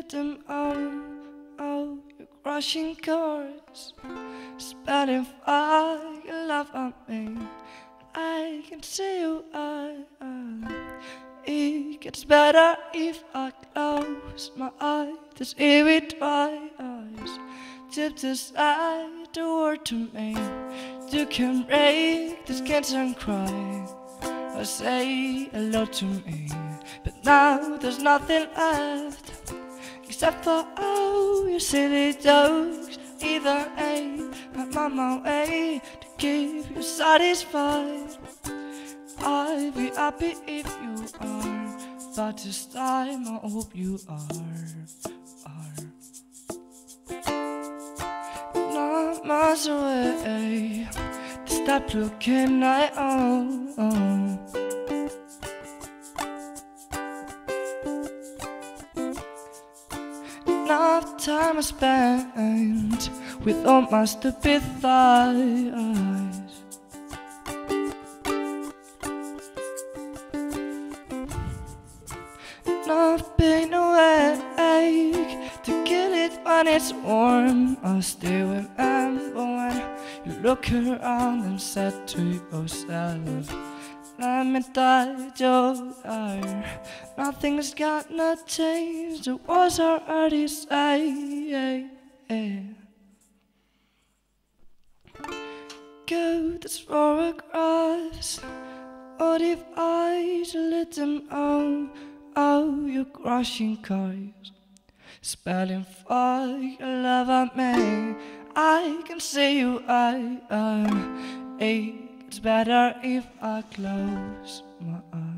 rhythm, oh, you're crushing chords, spelling fire, love on me. I can see you, it gets better if I close my eyes. This eerie twice, tip aside the word to me. You can break the skins and cry, or say hello to me. But now there's nothing left except for all your silly jokes. Either A, I'm on my way to keep you satisfied. I'll be happy if you are, but this time I hope you are. Not miles away, to stop looking I own. Enough time I spent with all my stupid thighs. Enough pain awake to kill it when it's warm. I still remember when you look around and said to yourself, let me die, Joker. Nothing's gonna change. It was already said. Go these photographs. What if I let them own? Oh, you're crushing cars, spelling fire, love at me. I can see you, it's better if I close my eyes.